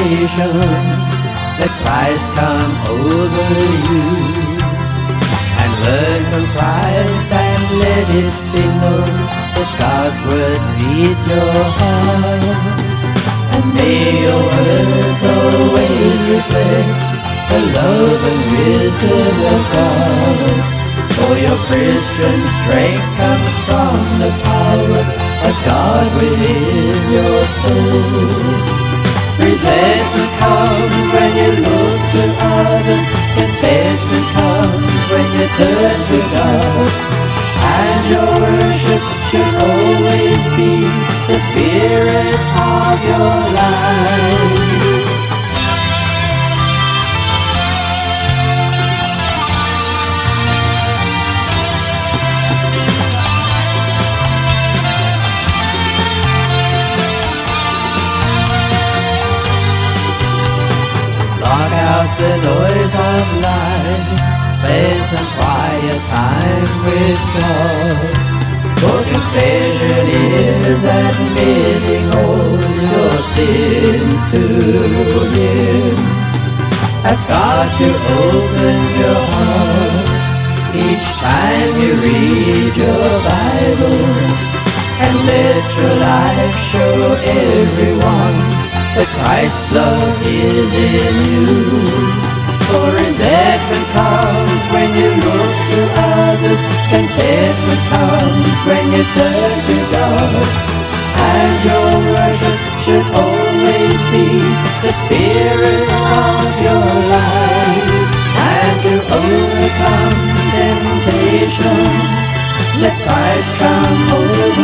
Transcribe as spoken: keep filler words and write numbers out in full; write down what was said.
temptation. Let Christ come over you, and learn from Christ and let it be known that God's word feeds your heart. And may your words always reflect the love and wisdom of God. For your Christian strength comes from the power of God within your soul. Resentment comes when you look to others. Contentment comes when you turn to God. And your worship should always be the spirit of your life. Block out the noise of life. Spend some quiet time with God. For confession is admitting all your sins to Him. Ask God to open your heart each time you read your Bible, and let your life show everyone that Christ's love is in you. For resentment comes when you look to others. Contentment comes when you turn to God. And your worship should always be the spirit of your life. And to overcome temptation, let Christ come over